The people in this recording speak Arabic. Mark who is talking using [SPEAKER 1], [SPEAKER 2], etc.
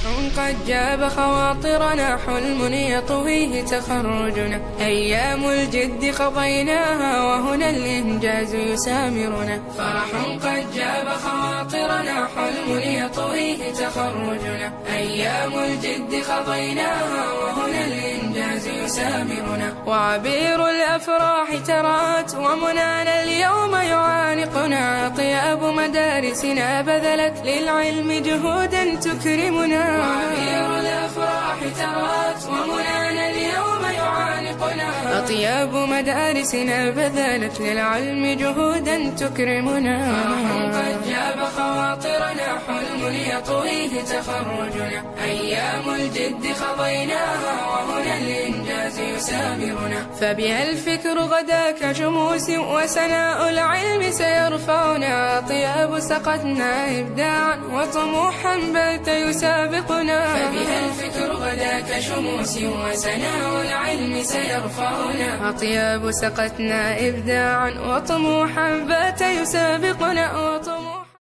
[SPEAKER 1] قد جاب خواطرنا، حلم يطويه تخرجنا، أيام الجد قضيناها وهنا الإنجاز يسامرنا. فرح قد جاب خواطرنا، حلم يطويه تخرجنا، أيام الجد قضيناها وهنا الإنجاز يسامرنا. وعبير الأفراح ترات ومنانا اليوم يعانقنا، طياب مدارسنا بذلت للعلم جهودا تكرمنا. وعبير الأفراح ترات ومنانا اليوم يعانقنا، أطياب مدارسنا بذلت للعلم جهودا تكرمنا. فرح قد جاب خواطرنا، حلم يطويه تخرجنا، أيام الجد قضيناها وهنا الإنجاز يسامرنا. فبها الفكر غدا كشموس وسناء العلم سيرفعنا، طياب سقتنا إبداعا وطموحا بات يسابقنا. فبها الفكر غدا كشموس وسناء العلم سيرفعنا، أطياب سقتنا إبداعا وطموحا بات يسابقنا.